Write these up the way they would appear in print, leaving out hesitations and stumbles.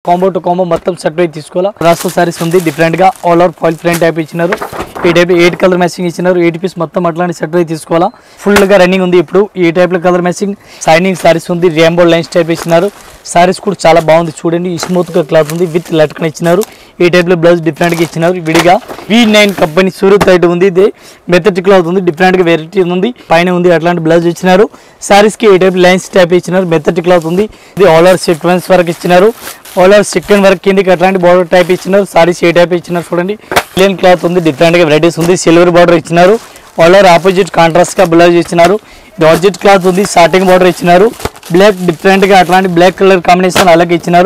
Combo to combo మొత్తం set wise తీసుకోవాలా. రాస్కో సారీస్ ఉంది డిఫరెంట్ గా all over foil print type ఇచ్చినారు. ఈ టైప్ 8 కలర్ మ్యాచింగ్ ఇచ్చినారు. 8 పీస్ మొత్తం అట్లాంటి సెట్ వైజ్ తీసుకోవాలా. ఫుల్ గా రన్నింగ్ ఉంది ఇప్పుడు ఈ టైప్ లో కలర్ మ్యాచింగ్. షైనింగ్ సారీస్ ఉంది, రెయిన్బో లైన్స్ టైప్ ఇచ్చినారు. సారీస్ కూడా చాలా బాగుంది చూడండి, స్మూత్ గా క్లాత్ ఉంది విత్ లట్కన్ ఇచ్చినారు. ఈ టైప్ లో బ్లౌజ్ డిఫరెంట్ గా ఇచ్చినారు. విడిగా V9 కంపెనీ సూరత్ ఐటమ్ ఉంది. ఇది మెథడ్ క్లాత్ ఉంది, డిఫరెంట్ గా వెరైటీ ఉంది. పైన ఉంది అట్లాంటి బ్లౌజ్ ఇచ్చినారు. సారీస్ కి ఈ టైప్ లైన్స్ టైప్ ఇచ్చినారు. మెథడ్ క్లాత్ ఉంది. ఇది ఆల్ ఓవర్ సీక్వెన్స్ వర్క్ ఇచ్చినారు. ఆల్ ఓవర్ సీక్వెన్స్ వర్క్ కిందకి అట్లాంటి బార్డర్ టైప్ ఇచ్చినారు. సారీస్ ఏ టైప్ ఇచ్చినారు చూడండి. ప్లేన్ క్లాత్ ఉంది, డిఫరెంట్ గా వెరైటీస్ ఉంది. సిల్వర్ బార్డర్ ఇచ్చినారు. ఆల్ ఓవర్ ఆపోజిట్ కాంట్రాస్ట్ గా బ్లౌజ్ ఇచ్చినారు. జార్జెట్ క్లాత్ ఉంది, సాటింగ్ బార్డర్ ఇచ్చినారు. బ్లాక్ డిఫరెంట్ గా అట్లాంటి బ్లాక్ కలర్ కాంబినేషన్ అలాగే ఇచ్చినారు.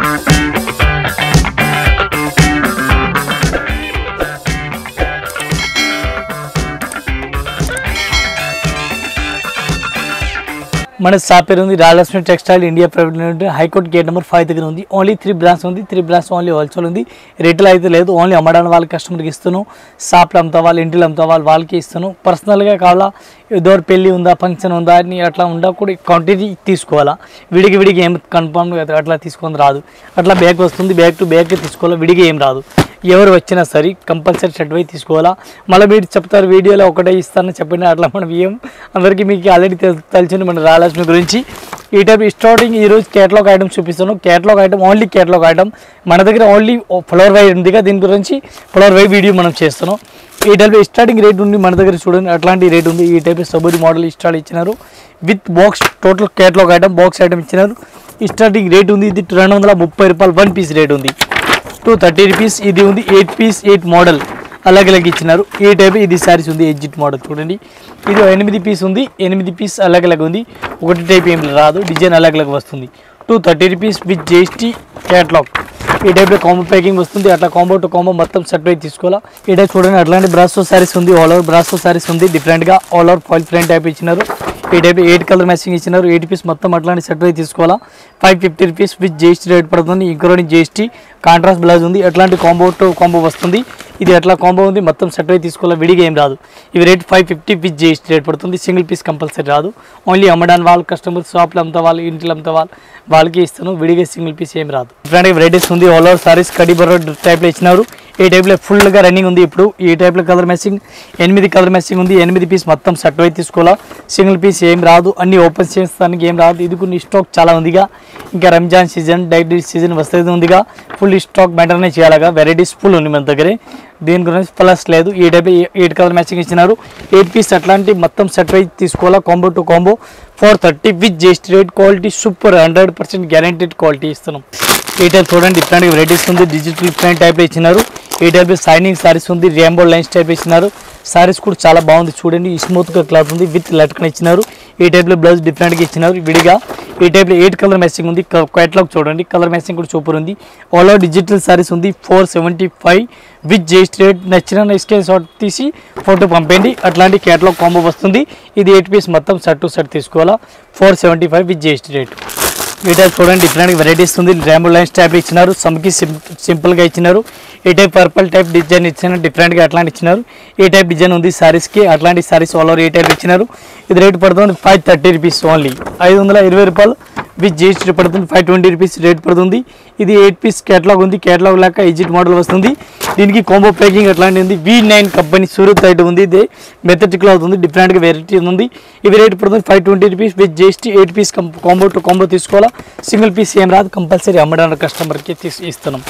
మన షాప్ పేరు ఉంది Rajalakshmi textile India private limited, high court gate number 5 దగ్గర ఉంది. ఓన్లీ 3 బ్రాంచ్ ఉంది. 3 బ్రాంచ్ ఓన్లీ హోల్సేల్ ఉంది. రిటైల్ అయితే లేదు. ఓన్లీ అమ్మడానికి వాళ్ళ కస్టమర్కి ఇస్తున్నాం. షాప్లో అమ్ముతా వాళ్ళు, ఇంటిలో అమ్ముతా వాళ్ళకి ఇస్తున్నాం. పర్సనల్గా కావాలా, ఏదో పెళ్ళి ఉందా, ఫంక్షన్ ఉందా అని అట్లా ఉందా కూడా క్వాంటిటీ తీసుకోవాలా. విడిగి ఏం కన్ఫర్మ్ అట్లా తీసుకొని రాదు. అట్లా బ్యాగ్ వస్తుంది, బ్యాగ్ టు బ్యాగ్ తీసుకోవాలా. విడిగా ఏం రాదు. ఎవరు వచ్చినా సరే కంపల్సరీ షర్ట్ వైజ్ తీసుకోవాలా. మళ్ళీ మీరు చెప్తారు వీడియోలో ఒకటే ఇస్తానని చెప్పండి, అట్లా మనం ఏం అందరికీ మీకు ఆల్రెడీ తెలిసింది మన రాజలక్ష్మి గురించి. ఈ టైప్ స్టార్టింగ్ ఈరోజు కేటలాగ్ ఐటమ్ చూపిస్తాను. Catalogue item only catalogue item మన దగ్గర ఓన్లీ ఫ్లవర్ వై ఉందిగా, దీని గురించి ఫ్లవర్ వై వీడియో మనం చేస్తున్నాం. ఈ టైప్ స్టార్టింగ్ రేట్ ఉంది మన దగ్గర చూడండి, అట్లాంటి రేట్ ఉంది. ఈ టైప్ సబూరి మోడల్ స్టార్ట్ ఇచ్చినారు with box. Total catalogue item box item ఇచ్చినారు. స్టార్టింగ్ రేట్ ఉంది ఇది 230 రూపాయలు 1 పీస్ రేట్ ఉంది. 230 రూపీస్ ఇది ఉంది. 8 పీస్ 8 మోడల్ అలాగే ఇచ్చినారు. ఈ టైప్ ఇది సారీస్ ఉంది ఎగ్జిట్ మోడల్ చూడండి. ఇది 8 పీస్ ఉంది. 8 పీస్ అలాగే ఉంది. ఒకటి టైప్ ఏం రాదు, డిజైన్ అలాగే వస్తుంది. 230 రూపీస్ విత్ GST కేటలాగ్. ఈ టైప్లో కాంబో ప్యాకింగ్ వస్తుంది. అట్లా కాంబో టు కాంబో మొత్తం సెట్ వైజ్ తీసుకోవాలా. ఈ టైప్ చూడండి అట్లాంటి బ్రాస్కో సారీస్ ఉంది. ఆల్ ఓవర్ బ్రాస్కో సారీస్ ఉంది డిఫరెంట్గా all over foil print type ఇచ్చినారు. ఈ టైప్ 8 కలర్ మ్యాచింగ్ ఇచ్చినారు. 8 పీస్ మొత్తం అట్లాంటి సెట్ వైజ్ తీసుకోవాలా. 550 రూపీస్ విత్ GST రేట్ పడుతుంది. Including GST. కాంట్రాస్ట్ బ్లౌజ్ ఉంది. అట్లాంటి కాంబో టు కాంబో వస్తుంది. ఇది అట్లా కాంబో ఉంది, మొత్తం సెట్ వైజ్ తీసుకోవాలా. విడిగా ఏం రాదు. ఇవి రేట్ 550 విత్ GST రేట్ పడుతుంది. సింగిల్ పీస్ కంపల్సరీ రాదు. ఓన్లీ అమ్మడానికి వాళ్ళు కస్టమర్స్, షాప్లో అమ్ముతా వాళ్ళు, ఇంట్లో అమ్ముతా వాళ్ళకి ఇస్తాను. విడిగా సింగిల్ పీస్ ఏం రాదు. డిఫరెంట్ వెరైటీస్ ఉంది. ఆల్ ఓవర్ సారీస్ కడి బర్రో టైప్లో ఇచ్చినారు. ఈ టైప్లో ఫుల్గా రన్నింగ్ ఉంది ఇప్పుడు. ఈ టైప్లో కలర్ మ్యాచింగ్ 8 కలర్ మ్యాచింగ్ ఉంది. 8 పీస్ మొత్తం సెట్ వైజ్ తీసుకోవాలా. సింగిల్ పీస్ ఏం రాదు. అన్ని ఓపెన్ చేస్తానికి ఏం రాదు. ఇది కొన్ని స్టాక్ చాలా ఉందిగా. ఇంకా రంజాన్ సీజన్, డైరీ సీజన్ వస్తుంది ఉందిగా. ఫుల్ స్టాక్ మెయింటైన్ చేయాలిగా. వెరైటీస్ ఫుల్ ఉంది మన దగ్గరే, దీని గురించి ప్లస్ లేదు. ఈ టైప్ 8 కలర్ మ్యాచింగ్ ఇచ్చినారు. 8 పీస్ అట్లాంటి మొత్తం సెట్ వైజ్ తీసుకోవాలా. Combo to combo 430 with GST rate. Quality super 100% guaranteed quality ఇస్తున్నాం. ఈ టైప్ చూడండి డిఫరెంట్ వెరైటీస్ ఉంది. డిజిటల్ ప్రింట్ టైప్లో ఇచ్చినారు. ఈ టైప్ షైనింగ్ సారీస్ ఉంది. రెయిన్బో లైన్స్ టైప్ ఇచ్చినారు. సారీస్ కూడా చాలా బాగుంది చూడండి, స్మూత్గా క్లాత్ ఉంది విత్ లట్కన్ ఇచ్చినారు. ఈ టైప్లో బ్లౌజ్ డిఫరెంట్గా ఇచ్చినారు విడిగా. ఈ టైప్లో 8 కలర్ మ్యాచింగ్ ఉంది. కేటలాగ్ చూడండి, కలర్ మ్యాచింగ్ కూడా సూపర్ ఉంది. ఆల్ ఓవర్ డిజిటల్ సారీస్ ఉంది. 475 విత్ GST రేట్. నచ్చిన స్క్రీన్ షాట్ తీసి ఫోటో పంపండి. అట్లాంటి కేటలాగ్ కాంబో వస్తుంది. ఇది 8 పీస్ మొత్తం సెట్ టు సెట్ తీసుకోవాలా. 475 విత్ GST రేట్. ఈ టైప్ చూడండి డిఫరెంట్ వెరైటీస్ ఉంది. రెయిన్బో లైన్స్ టైప్ ఇచ్చినారు. సమ్కి సింపుల్గా ఇచ్చినారు. ఈ టైప్ పర్పుల్ టైప్ డిజైన్ ఇచ్చినారు. డిఫరెంట్గా అట్లాంటి ఇచ్చినారు. ఈ టైప్ డిజైన్ ఉంది సారీస్కి. అట్లాంటి సారీస్ ఆల్ ఓవర్ ఈ టైప్ ఇచ్చినారు. ఇది రేట్ పడుతుంది 530 రూపీస్ ఓన్లీ. 520 రూపాయలు విత్ GST పడుతుంది. 520 రూపీస్ రేట్ పడుతుంది. ఇది 8 పీస్ కేటలాగ్ ఉంది. కేటలాగ్ లాగా ఎగ్జిట్ మోడల్ వస్తుంది. దీనికి కాంబో ప్యాకింగ్ అట్లాంటి ఉంది. V9 కంపెనీ సూరత్ ఐటమ్ ఉంది. ఇది మెథడ్ క్లాత్ ఉంది. డిఫరెంట్గా వెరైటీ ఉంది. ఇవి రేట్ పడుతుంది 520 rupees with GST. 8 piece combo to combo తీసుకోవాలా. సింగిల్ పీస్ ఏం రాదు. కంపల్సరీ అమ్మడానికి కస్టమర్కి ఇస్తున్నాం.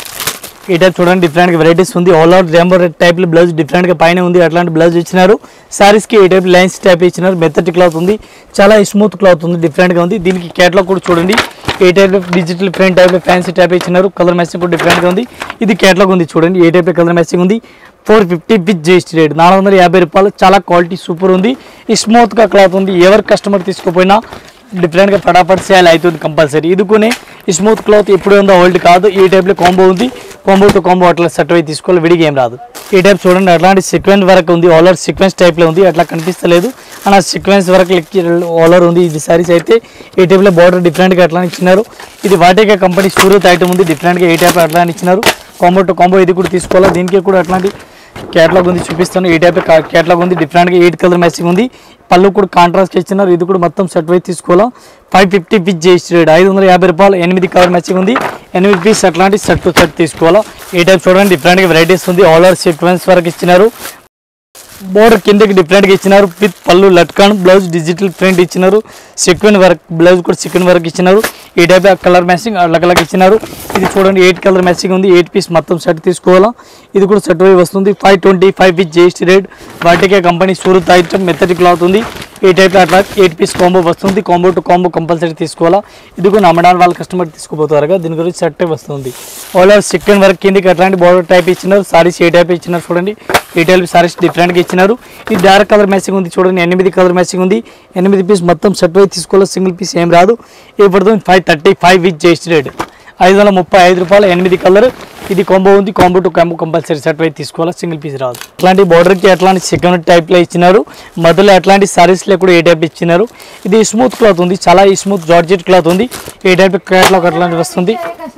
ఈ టైప్ చూడండి డిఫరెంట్గా వెరైటీస్ ఉంది. ఆల్ ఓవర్ రెయిన్బో టైప్లో బ్లౌజ్ డిఫరెంట్గా పైన ఉంది. అట్లాంటి బ్లౌజ్ ఇచ్చినారు. సారీస్కి ఈ టైప్ లైన్స్ టైప్ ఇచ్చినారు. మెథడ్ క్లాత్ ఉంది. చాలా స్మూత్ క్లాత్ ఉంది. డిఫరెంట్గా ఉంది. దీనికి కేటలాగ్ కూడా చూడండి. ఏ టైప్లో డిజిటల్ ప్రింట్ టైప్లో ఫ్యాన్సీ టైప్ ఇచ్చినారు. కలర్ మ్యాచింగ్ కూడా డిఫరెంట్గా ఉంది. ఇది కేటలాగ్ ఉంది చూడండి. ఏ టైప్లో కలర్ మ్యాచింగ్ ఉంది. 450 విత్ GST రేట్. 450 రూపాయలు. చాలా క్వాలిటీ సూపర్ ఉంది. స్మూత్గా క్లాత్ ఉంది. ఎవరు కస్టమర్ తీసుకోపోయినా డిఫరెంట్గా ఫటాఫట్ సేల్ అవుతుంది కంపల్సరీ. ఇది కొన్ని స్మూత్ క్లాత్ ఎప్పుడు ఉందో ఓల్డ్ కాదు. ఈ టైప్లో కాంబో ఉంది. కాంబో టు కాంబో అట్లా సెట్ అయి తీసుకోవాలి. విడిగా ఏం రాదు. ఈ టైప్ చూడండి అట్లాంటి సీక్వెన్స్ వర్క్ ఉంది. ఆల్ ఓవర్ సీక్వెన్స్ టైప్లో ఉంది. అట్లా కనిపిస్తలేదు అలా సీక్వెన్స్ వర్క్ ఆల్ ఓవర్ ఉంది. ఇది సారీస్ అయితే ఈ టైప్లో బార్డర్ డిఫరెంట్గా అట్లా ఇచ్చినారు. ఇది వాటికే కంపెనీ సూరత్ ఐటమ్ ఉంది. డిఫరెంట్గా ఈ టైప్ అట్లా ఇచ్చినారు. కాంబో టు కాంబో ఇది కూడా తీసుకోవాలి. దీనికి కూడా అట్లాంటి కేటలాగ్ ఉంది చూపిస్తాను. ఈ టైప్ కేటలాగ్ ఉంది. డిఫరెంట్గా 8 కలర్ మ్యాచింగ్ ఉంది. పళ్ళు కూడా కాంట్రాస్ట్ ఇచ్చినారు. ఇది కూడా మొత్తం సెట్ వైజ్ తీసుకోవాలా. 550 విత్ GST రేట్. 550 రూపాయలు. 8 కలర్ మ్యాచింగ్ ఉంది. 8 పీస్ అట్లాంటి సెట్ టు సెట్ తీసుకోవాలా. ఈ టైప్ చూడండి డిఫరెంట్గా వెరైటీస్ ఉంది. ఆల్ ఓవర్ సీక్వెన్స్ వరకు ఇచ్చినారు. బోర్డర్ కిందకి డిఫరెంట్గా ఇచ్చినారు. విత్ పళ్ళు లట్కాన్ బ్లౌజ్ డిజిటల్ ప్రింట్ ఇచ్చినారు. సెక్వెన్ వర్క్ బ్లౌజ్ కూడా సెక్వెన్ వర్క్ ఇచ్చినారు. ఈ టైప్ కలర్ మ్యాచింగ్ అలగ్ ఇచ్చినారు. ఇది చూడండి 8 కలర్ మ్యాచింగ్ ఉంది. 8 పీస్ మొత్తం సెట్ తీసుకోవాలా. ఇది కూడా సెట్ అయి వస్తుంది. 525 విత్ జిఎస్టీ రేట్. వాటికే company Surat item method cloth ఉంది. ఈ టైప్లో అట్లా 8 పీస్ కాంబో వస్తుంది. కాంబో టు కాంబో కంపల్సరీ తీసుకోవాలా. ఇది కూడా అమ్మడానికి వాళ్ళ కస్టమర్ తీసుకుపోతారుగా దీని గురించి సెట్ వస్తుంది. ఆల్ ఓవర్ సెక్వెన్ వర్క్ కిందకి అట్లాంటి బార్డర్ టైప్ ఇచ్చినారు. సారీస్ ఏ టైప్ ఇచ్చినారు చూడండి. ఈ టైప్ సారీస్ డిఫరెంట్గా ఇచ్చినారు. ఇది డార్క్ కలర్ మ్యాచింగ్ ఉంది చూడండి. 8 కలర్ మ్యాచింగ్ ఉంది. 8 పీస్ మొత్తం సెట్ అయి తీసుకోవాలి. సింగిల్ పీస్ ఏం రాదు. ఏ పడుతుంది 535 విత్ జిఎస్టీ రేట్. 535 రూపాయలు 8 కలర్. ఇది కాంబో ఉంది. Combo to combo compulsory set అయి తీసుకోవాలి. సింగిల్ పీస్ రాదు. అట్లాంటి బార్డర్కి అట్లాంటి సెకండ్ టైప్లో ఇచ్చినారు. మొదలు అట్లాంటి సారీస్లో కూడా ఏ టైప్ ఇచ్చినారు. ఇది స్మూత్ క్లాత్ ఉంది. చాలా స్మూత్ జార్జెట్ క్లాత్ ఉంది. ఏ టైప్ క్యాట్లాగ్ అట్లాంటి వస్తుంది.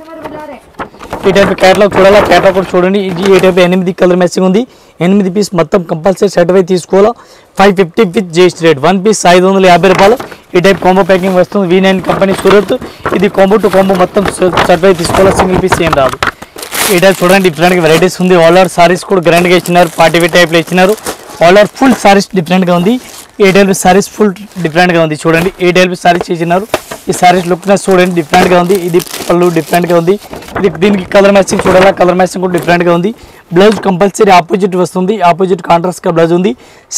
ఈ టైప్ క్యాట్లాగ్ చూడాలా. క్యాట్లాగ్ కూడా చూడండి. ఇది ఏ టైప్ 8 కలర్ మ్యాచింగ్ ఉంది. 8 పీస్ మొత్తం కంపల్సరీ సెట్ అయి తీసుకోవాలా. 550 విత్ జిఎస్టీ రేట్. 1 పీస్ 550 రూపాయలు. ఈ టైప్ కాంబో ప్యాకింగ్ వస్తుంది. V9 company Surat. ఇది కాంబో టు కాంబో మొత్తం సెట్ అయి తీసుకోవాలా. సింగిల్ పీస్ ఏం రాదు. ఈ టైప్ చూడండి డిఫరెంట్గా వెరైటీస్ ఉంది. ఆల్ ఓవర్ సారీస్ కూడా గ్రాండ్గా ఇచ్చినారు. పార్టీ వేర్ టైప్లో ఇచ్చినారు. ఆల్ ఓవర్ ఫుల్ సారీస్ డిఫరెంట్గా ఉంది. ఏ టైప్ సారీస్ ఫుల్ డిఫరెంట్గా ఉంది చూడండి. ఏ టైప్ సారీస్ ఇచ్చినారు. ఈ సారీస్ లుక్ చూడండి డిఫరెంట్గా ఉంది. ఇది పళ్ళు డిఫరెంట్గా ఉంది. ఇది దీనికి కలర్ మ్యాచింగ్ చూడాలా. కలర్ మ్యాచింగ్ కూడా డిఫరెంట్గా ఉంది. బ్లౌజ్ కంపల్సరీ ఆపోజిట్ వస్తుంది. ఆపోజిట్ కాంట్రాస్ట్గా బ్లౌజ్ ఉంది.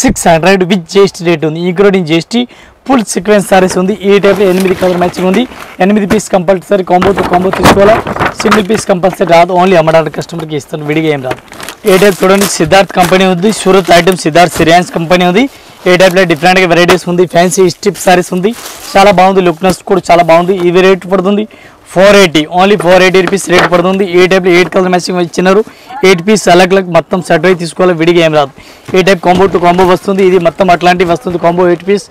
600 విత్ జిఎస్టీ రేట్ ఉంది. Including GST. Full sequence saris ఉంది. ఈ టైప్లో 8 కలర్ మ్యాచింగ్ ఉంది. 8 piece compulsory combo to combo తీసుకోవాలా. సింగిల్ పీస్ కంపల్సరీ రాదు. ఓన్లీ అమ్మడానికి కస్టమర్కి ఇస్తాను. విడిగా ఏం రాదు. ఏ టైప్ చూడండి సిద్ధార్థ్ కంపెనీ ఉంది. సూరత్ ఐటమ్ సిద్ధార్థ్ సిరియాన్స్ కంపెనీ ఉంది. ఏ టైప్లో డిఫరెంట్గా వెరైటీస్ ఉంది. ఫ్యాన్సీ స్ట్రిప్ సారీస్ ఉంది. చాలా బాగుంది. లుక్నెస్ కూడా చాలా బాగుంది. ఇవి రేట్ పడుతుంది 480. ఓన్లీ 480 రూపీస్ రేట్ పడుతుంది. ఏ టైప్లో 8 కలర్ మ్యాచింగ్ ఇచ్చినారు. 8 పీస్ అలగ్ మొత్తం సెట్ అయి తీసుకోవాలి. విడిగా ఏం రాదు. ఏ టైప్ కాంబో టు కాంబో వస్తుంది. ఇది మొత్తం అట్లాంటివి వస్తుంది. కాంబో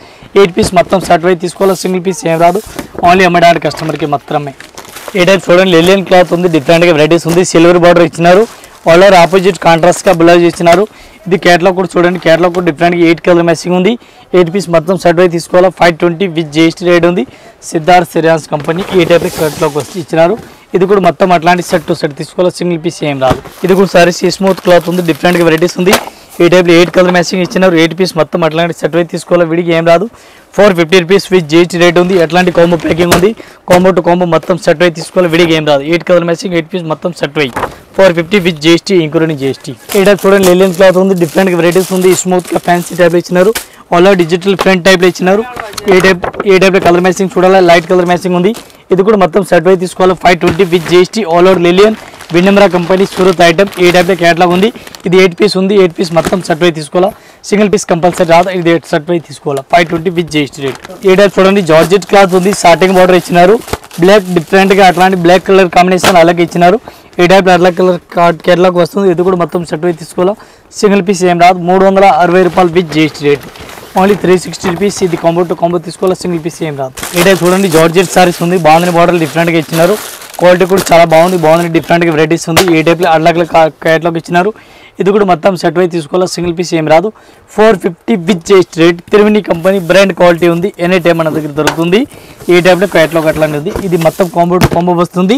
8 పీస్ మొత్తం సెట్ అయి తీసుకోవాలి. సింగిల్ పీస్ ఏం రాదు. ఓన్లీ అమ్మడానికి కస్టమర్కి మాత్రమే. ఏ టైప్ చూడండి లెలియన్ క్లాత్ ఉంది. డిఫరెంట్గా వెరైటీస్ ఉంది. సిల్వర్ బార్డర్ ఇచ్చినారు. ఆల్ ఓవర్ ఆపోజిట్ కాంట్రాస్ట్గా బ్లౌజ్ ఇచ్చినారు. ఇది క్యాట్లాగ్ కూడా చూడండి. క్యాట్లాగ్ కూడా డిఫరెంట్గా 8 కలర్ మ్యాచింగ్ ఉంది. 8 పీస్ మొత్తం సెట్ అయి తీసుకోవాలి. 520 విత్ జిఎస్టీ రేట్ ఉంది. సిద్ధార్థ్ సిరియాన్స్ కంపెనీ ఈ టైప్ క్యాట్లాగ్ వచ్చి ఇచ్చినారు. ఇది కూడా మొత్తం అట్లాంటి సెట్ టు సెట్ తీసుకోవాలి. సింగిల్ పీస్ ఏం రాదు. ఇది కూడా సారీస్ స్మూత్ క్లాత్ ఉంది. డిఫరెంట్గా వెరైటీస్ ఉంది. ఈ టైప్లో 8 కలర్ మ్యాచింగ్ ఇచ్చినారు. 8 పీస్ మొత్తం అట్లాంటి సెట్ అయి తీసుకోవాలి. విడిగా ఏం రాదు. 450 రూపీస్ విత్ జిఎస్టీ రేట్ ఉంది. అట్లాంటి కాంబో ప్యాకింగ్ ఉంది. కాంబో టు కాంబో మొత్తం సెట్ అయి తీసుకోవాలి. విడిగా ఏం రాదు. 8 కలర్ మ్యాచింగ్ 8 పీస్ మొత్తం సెట్ అయ్యి 450 విత్ జిఎస్టీ ఇంక్లూడింగ్ జిఎస్టీ. ఈ టైప్ చూడండి లెలియన్ క్లాత్ ఉంది. డిఫరెంట్గా వెరైటీస్ ఉంది. స్మూత్గా ఫ్యాన్సీ టైప్లో ఇచ్చినారు. ఆల్ ఓవర్ డిజిటల్ ఫ్రంట్ టైప్లో ఇచ్చినారు. ఏ టైప్లో కలర్ మ్యాచింగ్ చూడాలి. లైట్ కలర్ మ్యాచింగ్ ఉంది. ఇది కూడా మొత్తం సెట్ అయి తీసుకోవాలి. 520 with GST. All over linen Vinamra company Surat item. ఏ టైప్లో క్యాట్లాగ్ ఉంది. ఇది 8 పీస్ ఉంది. 8 పీస్ మొత్తం సెట్ అయి తీసుకోవాలా. సింగిల్ పీస్ కంపల్సరీ రాదు. ఇది సెట్ అయి తీసుకోవాలా. 520 విత్ జిఎస్టీ రేట్. ఏ టైప్ చూడండి జార్జెట్ క్లాత్ ఉంది. స్టార్టింగ్ బార్డర్ ఇచ్చినారు. బ్లాక్ డిఫరెంట్గా అట్లాంటి బ్లాక్ కలర్ కాంబినేషన్ అలాగే ఇచ్చినారు. ఏ టైప్లో అట్లా కలర్ కేటలాగ్ వస్తుంది. ఇది కూడా మొత్తం సెట్ అయి తీసుకోవాలా. సింగిల్ పీస్ ఏం రాదు. 360 రూపాయలు with GST rate. Only 360 rupees. ఇది కాంబో టు కాంబో తీసుకోవాలి. సింగిల్ పీస్ ఏం రాదు. ఏ టైప్ చూడండి జార్జెట్ సారీస్ ఉంది. బాగుంది. బార్డర్ డిఫరెంట్గా ఇచ్చినారు. క్వాలిటీ కూడా చాలా బాగుంది. డిఫరెంట్గా వెరైటీస్ ఉంది. ఏ టైప్లో అట్లా కేటలాగ్ ఇచ్చినారు. ఇది కూడా మొత్తం సెట్ అయి తీసుకోవాలి. సింగిల్ పీస్ ఏం రాదు. 450 with GST rate. Triveni company brand quality ఉంది. ఎనీ టైం మన దగ్గర దొరుకుతుంది. ఏ టైప్లో కేటలాగ్ అట్లాంటి ఉంది. ఇది మొత్తం కాంబో టు కాంబో వస్తుంది.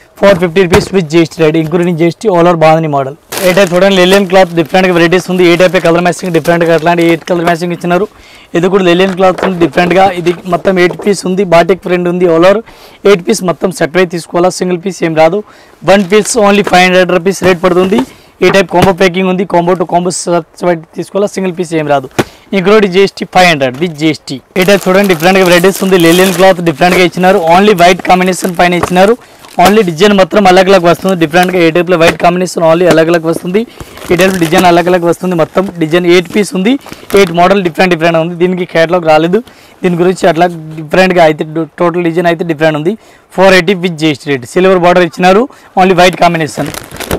450 rupees with GST rate including GST. All over బాగుంది మోడల్. ఏ టైప్ చూడండి లెలియన్ క్లాత్ డిఫరెంట్గా వెరైటీస్ ఉంది. ఏ టైప్ కలర్ మ్యాచింగ్ డిఫరెంట్గా అట్లాంటి 8 కలర్ మ్యాచింగ్ ఇచ్చినారు. ఇది కూడా లెలియన్ క్లాత్ ఉంది డిఫరెంట్గా. ఇది మొత్తం 8 పీస్ ఉంది. బాటిక్ ప్రింట్ ఉంది. ఆల్ ఓవర్ 8 పీస్ మొత్తం సెట్ అయి తీసుకోవాలా. సింగిల్ పీస్ ఏం రాదు. 1 పీస్ ఓన్లీ 500 రూపీస్ రేట్ పడుతుంది. ఈ టైప్ కాంబో ప్యాకింగ్ ఉంది. కాంబో టు కాంబో తీసుకోవాలా. సింగిల్ పీస్ ఏం రాదు. Including GST 500 with GST. ఈ టైప్ చూడండి డిఫరెంట్గా వెరైటీస్ ఉంది. లెలియన్ క్లాత్ డిఫరెంట్గా ఇచ్చినారు. ఓన్లీ వైట్ కాంబినేషన్ పైన ఇచ్చినారు. ఓన్లీ డిజైన్ మాత్రం అలగ్ వస్తుంది. డిఫరెంట్గా ఏ టైప్లో వైట్ కాంబినేషన్ ఓన్లీ అలగ్ వస్తుంది. ఈ టైప్ డిజైన్ అలగ్ వస్తుంది. మొత్తం డిజైన్ 8 పీస్ ఉంది. 8 మోడల్ డిఫరెంట్ ఉంది. దీనికి కేటలాగ్ రాలేదు. దీని గురించి అట్లా డిఫరెంట్గా అయితే టోటల్ డిజైన్ అయితే డిఫరెంట్ ఉంది. 480 with GST rate. Silver border ఇచ్చినారు. Only white combination.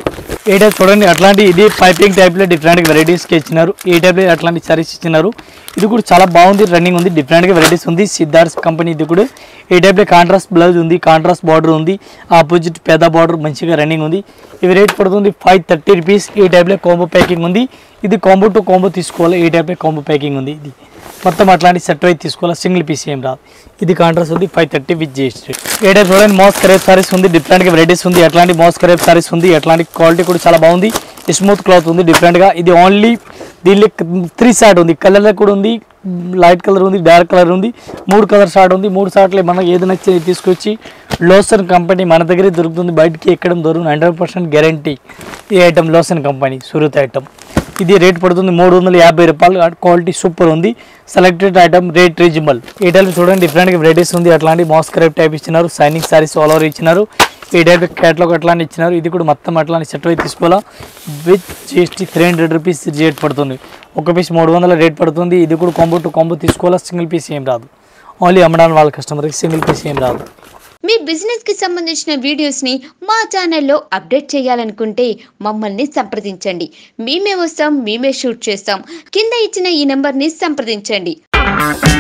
ఏ టైప్ చూడండి అట్లాంటి ఇది పైపింగ్ టైప్లో డిఫరెంట్గా వెరైటీస్కి ఇచ్చినారు. ఏ టైప్లో అట్లాంటి సారీస్ ఇచ్చినారు. ఇది కూడా చాలా బాగుంది. రన్నింగ్ ఉంది. డిఫరెంట్గా వెరైటీస్ ఉంది. సిద్ధార్థ్ కంపెనీ ఇది కూడా. ఏ టైప్లో కాంట్రాస్ట్ బ్లౌజ్ ఉంది. కాంట్రాస్ట్ బార్డర్ ఉంది. ఆపోజిట్ పెద్ద బార్డర్ మంచిగా రన్నింగ్ ఉంది. ఇవి రేట్ పడుతుంది 530 రూపీస్. ఈ టైప్లో కాంబో ప్యాకింగ్ ఉంది. ఇది కాంబో టు కాంబో తీసుకోవాలి, ఈ టైప్ కాంబో ప్యాకింగ్ ఉంది. ఇది మొత్తం అట్లాంటి సెట్ వైజ్ తీసుకోవాలి, సింగిల్ పీస్ ఏం రాదు. ఇది కాంట్రాస్ట్ ఉంది 530 విత్ జిఎస్టీ. ఏ టైప్ చూడండి మాస్ క్రేప్ సారీస్ ఉంది, డిఫరెంట్గా వెరైటీస్ ఉంది. అట్లాంటి మాస్ క్రేప్ సారీస్ ఉంది, అట్లాంటి క్వాలిటీ కూడా చాలా బాగుంది. స్మూత్ క్లాత్ ఉంది డిఫరెంట్గా. ఇది ఓన్లీ దీనిలో 3 షార్ట్ ఉంది, కలర్లో కూడా ఉంది, లైట్ కలర్ ఉంది, డార్క్ కలర్ ఉంది, 3 కలర్ షార్ట్ ఉంది. 3 షార్ట్లో మనకు ఏది నచ్చింది తీసుకొచ్చి లోసన్ కంపెనీ మన దగ్గరే దొరుకుతుంది, బయటికి ఎక్కడం దొరుకుతుంది. 100% గ్యారంటీ ఈ ఐటమ్ లోసన్ కంపెనీ సూరత్ ఐటమ్. ఇది రేట్ పడుతుంది 350 రూపాయలు. క్వాలిటీ సూపర్ ఉంది, సెలెక్టెడ్ ఐటమ్, రేట్ రీజనబుల్. ఈ టైప్ చూడండి డిఫరెంట్గా వెరైటీస్ ఉంది. అట్లాంటి మాస్ క్రేప్ టైప్ ఇచ్చినారు, సైనింగ్ సారీస్ ఆల్ ఓవర్ ఇచ్చినారు. ఈ టైప్ క్యాట్లాగ్ అట్లాంటి ఇచ్చినారు. ఇది కూడా మొత్తం అట్లాంటి సెట్ అయి తీసుకోవాలా. విత్ జిఎస్టీ 300 రూపీస్ రేట్ పడుతుంది. ఒక పీస్ 300 రేట్ పడుతుంది. ఇది కూడా కాంబో టు కాంబో తీసుకోవాలా, సింగిల్ పీస్ ఏం రాదు. ఓన్లీ అమ్మడానికి వాళ్ళ కస్టమర్కి సింగిల్ పీస్ ఏం రాదు. మీ బిజినెస్ కి సంబంధించిన వీడియోస్ ని మా ఛానల్లో అప్డేట్ చేయాలనుకుంటే మమ్మల్ని సంప్రదించండి. మేమే వస్తాం, మేమే షూట్ చేస్తాం. కింద ఇచ్చిన ఈ నెంబర్ ని సంప్రదించండి.